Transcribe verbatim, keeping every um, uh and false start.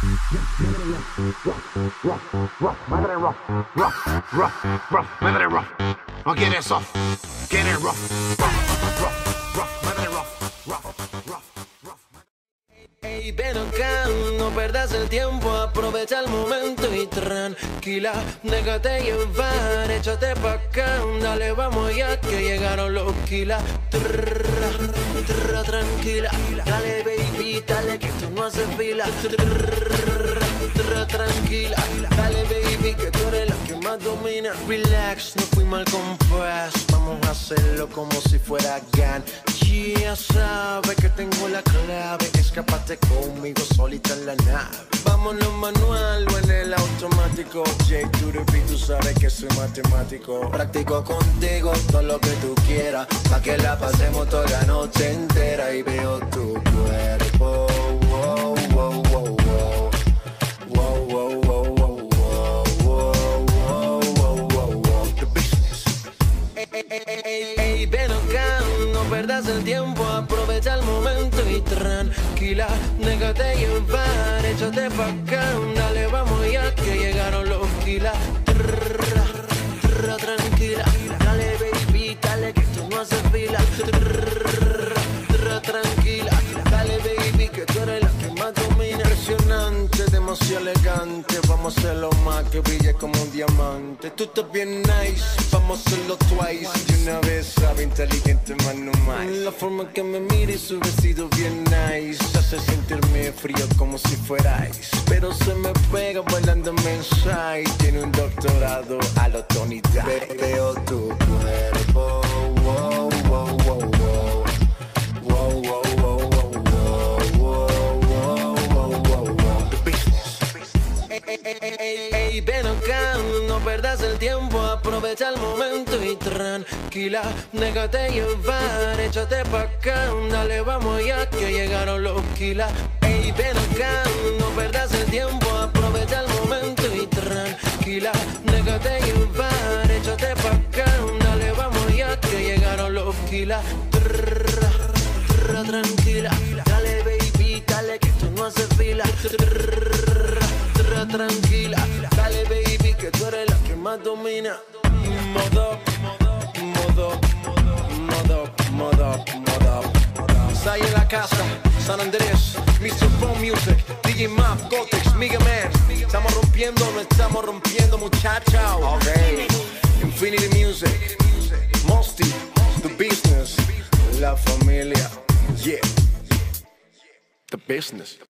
Métele rough, rough, rough, rough, métele rough. No quiere soft, quiere rough, rough, rough, rough, métele rough, rough, rough, rough. Ey, ven acá, no perdas el tiempo, aprovecha el momento y tranquila, déjate llevar, échate pa' acá, dale, vamos ya que llegaron los kilas. Trrra, trrra, tranquila, dale baby, dale que tú no haces fila. Trrra, trrra, tranquila, dale baby que tú eres la que más domina. Relax, no fuimos al compás, vamos a hacerlo como si fuera GAN. Ya sabes que tengo la clave, escapate conmigo solita en la nave. Vámonos manual o en el automático. J to the beat, tú sabes que soy matemático. Practico contigo todo lo que tú quieras, pa' que la pasemos toda la noche entera. Y veo tu cuerpo, wow, wow, wow, wow. Wow, wow, wow, wow, wow, wow, wow, wow, wow. The business. Ey, ey, ey, ey, ey, ven acá, no perdas el tiempo, aprovecha el momento y tranquila, déjate llevar, échate pa' acá, dale, vamos ya que llegaron los kilas. Trrra, trrra, tranquila, dale baby, dale que tú no haces fila. Trrra, trrra, tranquila, dale baby que tú eres la que más domina. Impresionante, demasiado elegante, vamos a hacerlo más que brille como un diamante. Tú estás bien nice, vamos a hacerlo twice. De una vez sabe inteligente más no más. La forma que me mira y su vestido bien nice hace sentirme frío como si fuerais, pero se me pega bailando inside. Tiene un doctorado a lo Tony Dice. Ve- Veo tu cuerpo, wow, wow, wow, wow. Wow, wow, wow, wow, wow, wow, wow, wow, wow. The business. Ey, ey, ey, ey, ey, ven acá, no perdas el tiempo, aprovecha el momento y tranquila, déjate llevar, échate pa' acá, dale, vamos ya que llegaron los kilas. Ey, ven acá, no perdas el tiempo, aprovecha el momento y tranquila, déjate llevar, échate pa' acá, dale, vamos ya que llegaron los kilas. Trrra, trrra, tranquila, dale baby, dale que tú no haces fila. Trrra, trrra, tranquila, dale baby que tú eres la que más domina. Modo, modo, modo, modo, modo. Sai en la casa, San Andrés, mister Phone Music, D J Map, Gotex, Mega Man. Estamos rompiendo, no estamos rompiendo, muchacha. Okay. Infinity Music, Mosty, The Business, La Familia, yeah, The Business.